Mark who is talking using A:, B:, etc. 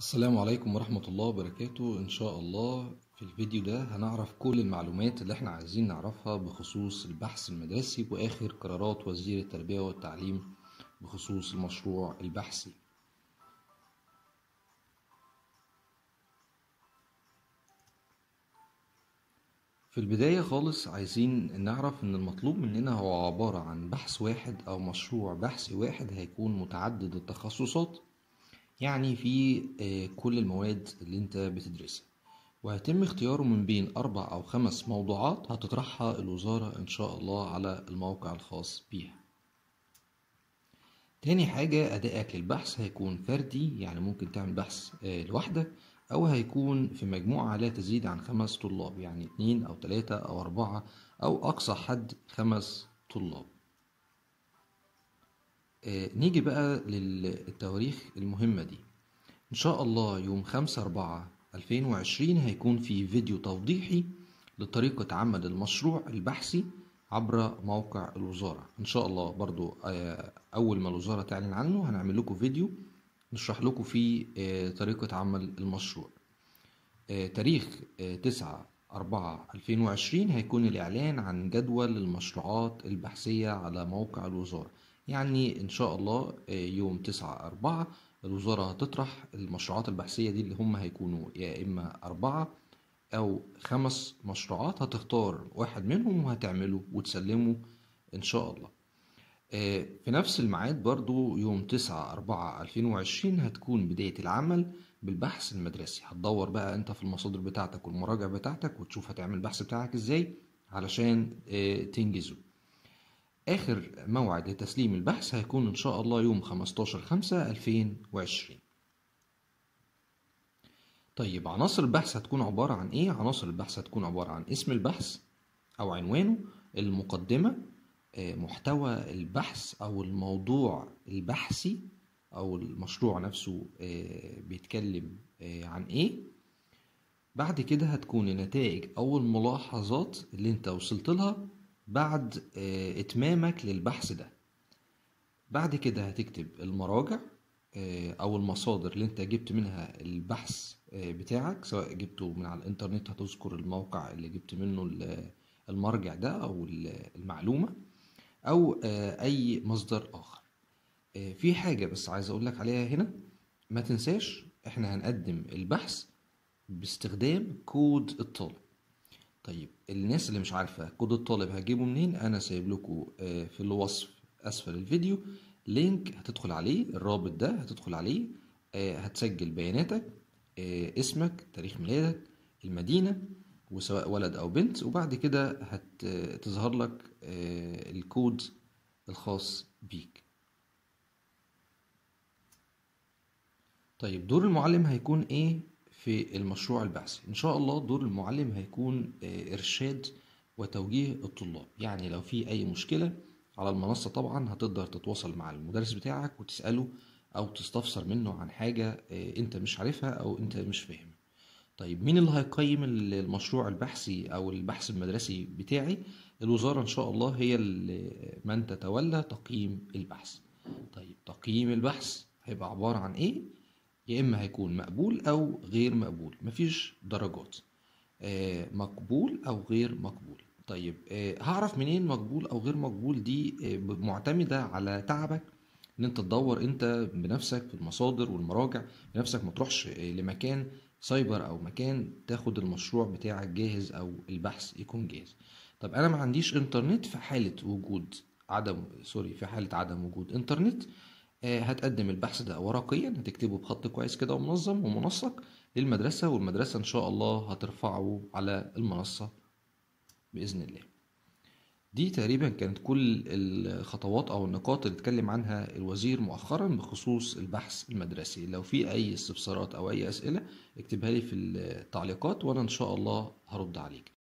A: السلام عليكم ورحمة الله وبركاته. إن شاء الله في الفيديو ده هنعرف كل المعلومات اللي احنا عايزين نعرفها بخصوص البحث المدرسي وآخر قرارات وزير التربية والتعليم بخصوص المشروع البحثي. في البداية خالص عايزين نعرف إن المطلوب مننا هو عبارة عن بحث واحد أو مشروع بحثي واحد هيكون متعدد التخصصات، يعني في كل المواد اللي انت بتدرسها، وهيتم اختياره من بين 4 أو 5 موضوعات هتطرحها الوزارة إن شاء الله على الموقع الخاص بيها. تاني حاجة، أدائك للبحث هيكون فردي، يعني ممكن تعمل بحث لوحدك، أو هيكون في مجموعة لا تزيد عن 5 طلاب، يعني 2 أو 3 أو 4 أو أقصى حد 5 طلاب. نيجي بقى للتواريخ المهمة دي. إن شاء الله يوم 5/4/2020 هيكون في فيديو توضيحي لطريقة عمل المشروع البحثي عبر موقع الوزارة. إن شاء الله برضو أول ما الوزارة تعلن عنه هنعمل لكم فيديو نشرح لكم فيه طريقة عمل المشروع. تاريخ 9/4/2020 هيكون الإعلان عن جدول المشروعات البحثية على موقع الوزارة، يعني إن شاء الله يوم 9/4 الوزارة هتطرح المشروعات البحثية دي اللي هم هيكونوا يا إما 4 أو 5 مشروعات، هتختار واحد منهم وهتعمله وتسلمه إن شاء الله. في نفس الميعاد برضو يوم 9/4/2020 هتكون بداية العمل بالبحث المدرسي. هتدور بقى انت في المصادر بتاعتك والمراجع بتاعتك وتشوف هتعمل البحث بتاعك ازاي علشان تنجزه. آخر موعد لتسليم البحث هيكون إن شاء الله يوم 15/5/2020. طيب عناصر البحث هتكون عبارة عن إيه؟ عناصر البحث هتكون عبارة عن اسم البحث أو عنوانه، المقدمة، محتوى البحث أو الموضوع البحثي أو المشروع نفسه بيتكلم عن إيه. بعد كده هتكون النتائج أو الملاحظات اللي أنت وصلت لها بعد إتمامك للبحث ده. بعد كده هتكتب المراجع أو المصادر اللي أنت جبت منها البحث بتاعك، سواء جبته من على الإنترنت هتذكر الموقع اللي جبت منه المرجع ده أو المعلومة، أو أي مصدر آخر. في حاجة بس عايز أقولك عليها هنا، ما تنساش إحنا هنقدم البحث باستخدام كود الطالب. طيب الناس اللي مش عارفة كود الطالب هتجيبه منين، أنا سايب لكم في الوصف أسفل الفيديو لينك هتدخل عليه، الرابط ده هتدخل عليه، هتسجل بياناتك، اسمك، تاريخ ميلادك، المدينة، وسواء ولد أو بنت، وبعد كده هتظهر لك الكود الخاص بيك. طيب دور المعلم هيكون إيه في المشروع البحثي؟ إن شاء الله دور المعلم هيكون إرشاد وتوجيه الطلاب، يعني لو في أي مشكلة على المنصة طبعا هتقدر تتواصل مع المدرس بتاعك وتسأله أو تستفسر منه عن حاجة أنت مش عارفها أو أنت مش فاهمها. طيب مين اللي هيقيم المشروع البحثي أو البحث المدرسي بتاعي؟ الوزارة إن شاء الله هي من تتولى تقييم البحث. طيب تقييم البحث هيبقى عبارة عن إيه؟ يا إما هيكون مقبول أو غير مقبول، مفيش درجات، مقبول أو غير مقبول. طيب هعرف منين مقبول أو غير مقبول؟ دي معتمدة على تعبك، إن أنت تدور أنت بنفسك في المصادر والمراجع بنفسك، ما تروحش لمكان سايبر أو مكان تاخد المشروع بتاعك جاهز أو البحث يكون جاهز. طب أنا ما عنديش إنترنت، في حالة عدم وجود إنترنت هتقدم البحث ده ورقيا، هتكتبه بخط كويس كده ومنظم ومنسق للمدرسة، والمدرسة إن شاء الله هترفعه على المنصة بإذن الله. دي تقريبا كانت كل الخطوات أو النقاط اللي اتكلم عنها الوزير مؤخرا بخصوص البحث المدرسي. لو في أي استفسارات أو أي أسئلة اكتبها لي في التعليقات وأنا إن شاء الله هرد عليك.